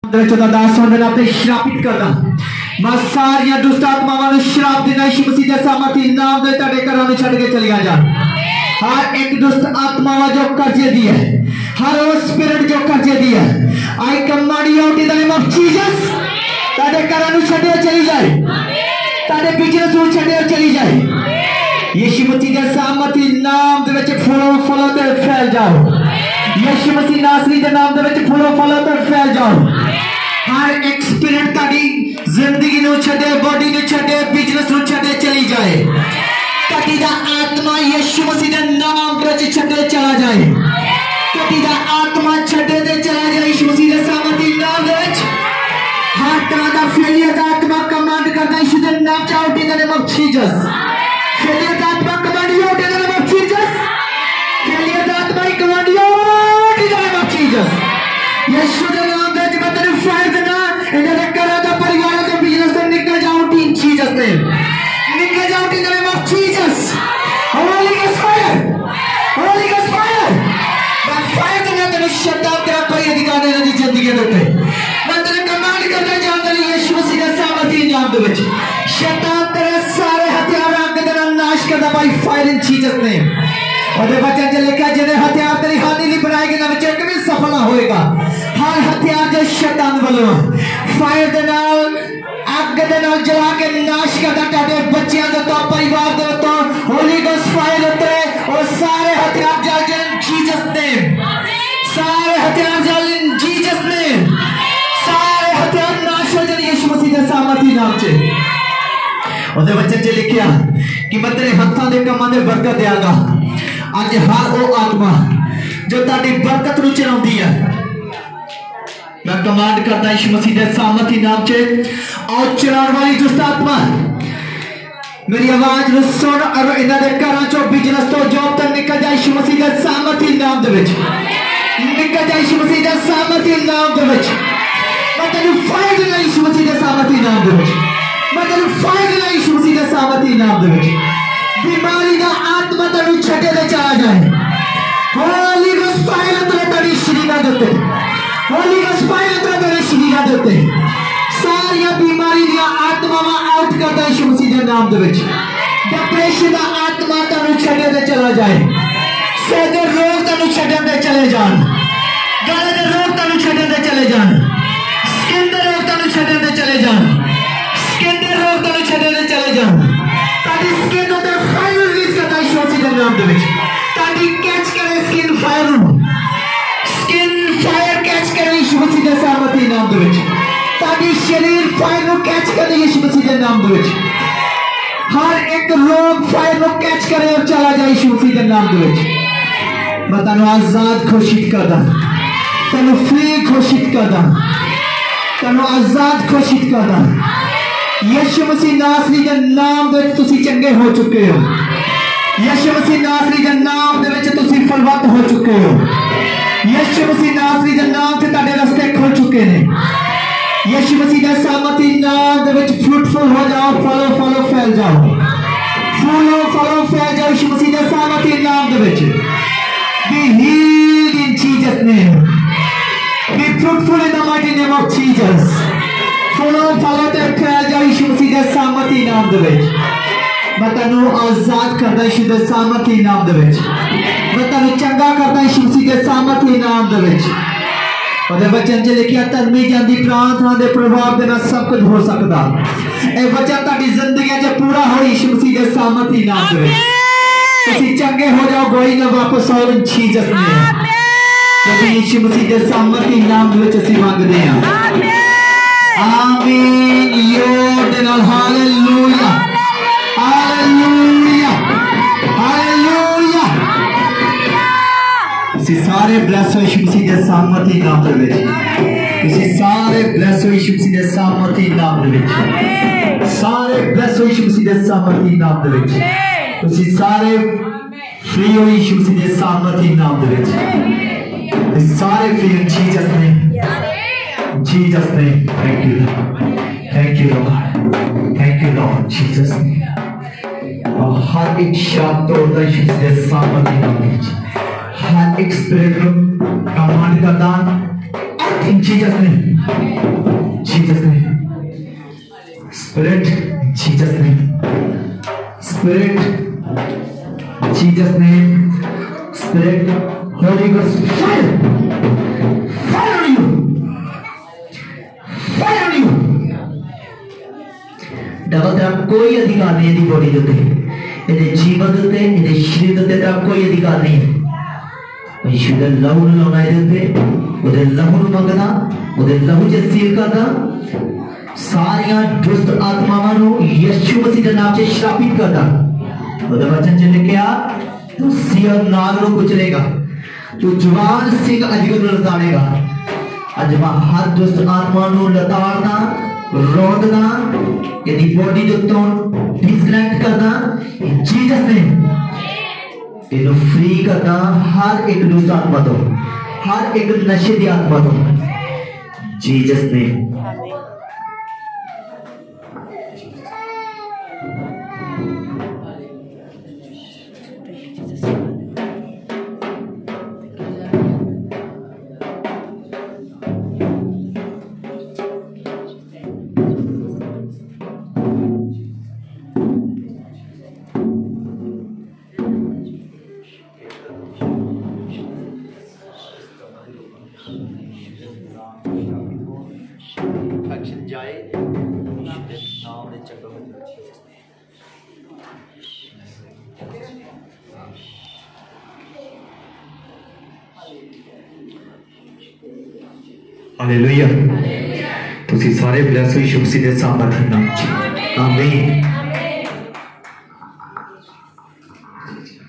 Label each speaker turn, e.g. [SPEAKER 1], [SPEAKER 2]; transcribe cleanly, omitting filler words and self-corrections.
[SPEAKER 1] दास होने अपने श्रापित करदा मैं सारियां दुष्ट आत्मावां नु श्राप देना यीशु मसीह दे सामर्थी नाम दे ताड़े घरां नु छड़ के चलिया जा। हर एक दुष्ट आत्मावा जो कर्जे दी है, हर वो स्पिरिट जो कर्जे दी है, I command you in the name of Jesus ताड़े घरां नु छड़े चली जाए, ताड़े बिजनेस नु छड़े चली जाए। यीशु मसीह दे सामर्थी नाम दे विच फलो ते फैल जाओ। यीशु मसीह नासरी दे नाम दे विच फलो ते फैल जाओ। हर एक स्पिरिट ताड़ी जिंदगी नु छड़े, बॉडी नु छड़े, बिजनेस नु छड़े चली जाए। कटी दा आत्मा यीशु मसीह दे नाम दे विच छड़े चला जाए। कटी दा आत्मा छड़े ते चला जाए यीशु मसीह दे सामर्थी नाम दे विच। हर तरह दा फेलियर दा आत्मा कमांड करदा यीशु दे नाम च out in the name of Jesus. Failure दा आत्मा command you out in the name of Jesus. Failure दा आत्मा command you out in the name of Jesus. Yeshu दे नाम दे विच मैं तेरे फायर देना इन्हां दे घरां दा परिवार दा बिजनेस तो निकल जाओ इन जीसस नेम। निकल जाओ in the name of Jesus. Holy ghost fire, holy ghost fire. मैं फायर देना तेरे शैतान तेरा कोई अधिकार नहीं तेरी जिंदगी दे उत्ते। मैं तेरे कमांड करदा जांदा यीशु मसीह दे सामर्थी नाम दे विच शैतान तेरे सारे हथियार अंग दे नाल नाश करदा by fire in Jesus name. ओदे वचन च लिखा जिहदे हथियार तेरी हानि नहीं बनाएंगे ना विच एक भी सफल ना होएगा। हर हथियार जो शैतान वालों फायर दे नाल आग दे नाल जला के नाश करदा ताडे बच्चियां दे तो परिवार दे तो होली गॉस्ट फायर उतरे और सारे हथियार जल जाए जीसस नेम। सारे हथियार जल इन जीसस नेम। सारे हथियार नाश हो जाए यीशु मसीह दे सामर्थी नाम च। ओदे वचन च लिखिया कि मैं तेरे हत्थां दे कमां दे बरकत देंगा। आज हर वो आत्मा जो ताड़ी बरकत नु चराउंदी है मैं कमांड करता यीशु मसीह दे सामर्थी नाम च और चराउण वाली दुष्ट आत्मा मेरी आवाज नु सुन और इन्हां दे घरां चों बिजनेस तो जॉब तक निकल जाए यीशु मसीह दे सामर्थी नाम दे विच। निकल जाए यीशु मसीह दे सामर्थी नाम दे विच। मैं तेनू फायर देना यीशु मसीह दे सामर्थी नाम दे विच। मैं तेनू फायर देना यीशु मसीह दे सामर्थी नाम दे विच। बीमारी दा आत्मा तेनू छड्डे ते चला जाए। होली गॉस्ट फायर तेरे तेरी शरीरां दे उत्ते। होली गॉस्ट फायर तेरे शरीरां दे उत्ते। सारियां बीमारी दी आत्मावां आउट करदा यीशु मसीह दे नाम दे विच। डिप्रेशन दा आत्मा तेनू छड्डे ते चला जाए। सिर दे रोग तेनू छड्डे ते चले जान। गले दे रोग तेनू छड्डे ते चले जान। स्किन दे रोग तेनू छड्डे ते चले जान। स्किन दे रोग तेनू छड्डे ते चले जान। ताड़ी स्किन उते फायर रिलीज करदा यीशु मसीह दे नाम दे विच। ताड़ी कैच करे स्किन फायर नु। स्किन फायर कैच करे यीशु मसीह दे सामर्थी नाम दे विच। ताड़ी शरीर फायर नु कैच करे यीशु मसीह दे नाम दे विच। हर एक रोग फायर नु कैच करे और चला जाए यीशु मसीह दे नाम दे विच। मैं तैनू आजाद घोषित करदा, तैनू फ्री घोषित करदा, तैनू आजाद घोषित करदा। यीशु मसीह नासरी दे नाम दे विच तुसी चंगे हो चुके हो। यीशु मसीह नासरी दे नाम दे विच तुसी फलवंत हो चुके हो। यीशु मसीह नासरी दे नाम से ताड़े रास्ते खुल चुके ने। यीशु मसीह दे सामर्थी नाम दे विच फ्रूटफुल हो जाओ, फलो फैल जाओ। फलो फैल जाओ यीशु मसीह दे सामर्थी नाम दे विच। Be healed in Jesus' name. Be fruitful in the mighty name of Jesus. फलो ते फैल जाओ यीशु मसीह दे सामर्थी नाम दे विच। मैं तैनू आजाद करदा यीशु दे सामर्थी नाम दे विच। मैं तैनू चंगा करदा यीशु मसीह दे सामर्थी नाम दे विच। ओदे वचन च लिखिया धर्मी जन दी प्रार्थना दे प्रभाव दे नाल सब कुछ हो सकदा। ए वचन ताड़ी जिंदगी च पूरा हो यीशु मसीह दे सामर्थी नाम दे विच। तुसी चंगे हो जाओ, कोई ना वापस आओ इन जीसस नेम। क्योंकि यीशु मसीह दे सामर्थी नाम दे विच असीं मंगदे हां। आमीन। योर नाल हालेलुया, हालेलुया, हालेलुया। तुसी सारे ब्लेस हो यीशु मसीह दे सामर्थी नाम दे विच। तुसी सारे ब्लेस हो यीशु मसीह दे सामर्थी नाम दे विच। सारे ब्लेस हो यीशु मसीह दे सामर्थी नाम दे विच। तुसी सारे फ्री हो यीशु मसीह दे सामर्थी नाम दे विच। सारे free in Jesus name. Jesus name. Thank you, thank you lord, thank you lord Jesus. और हर एक शाप तोड़दा यीशु मसीह दे सामर्थी नाम दे विच। हर एक स्पिरिट नु कमांड करदा out in Jesus name. Jesus name. Spirit, Jesus name. Spirit, Jesus name. Spirit, Holy Ghost, fire. Fire on you. Fire on you. Double तेरा कोई अधिकार नहीं है बॉडी देते इधर जीवन देते इधर शरीर देते तेरा कोई अधिकार नहीं है यीशु ने लहू लगाए देते उधर लहू मंगना उधर लहू जैसी करना सारियां दुष्ट आत्माओं को यीशु मसीह के नाम से श्रापित करना उधर वचन चले क्या तो सिया नाग को कुचलेगा तो जवान सिंह अजगर को लताड़ेगा अजमा हर दुष्ट आत्माओं को लताड़ना रोकना यदि बॉडी जो तो डिस्कनेक्ट करना जीसस ने इन्हें फ्री करना हर एक दुष्ट आत्मा तो हर एक नशे की आत्मा तो जीसस ने हालेलुया तुसी सारे ब्लेस हो यीशु मसीह दे सामर्थ्य नाम च आमीन।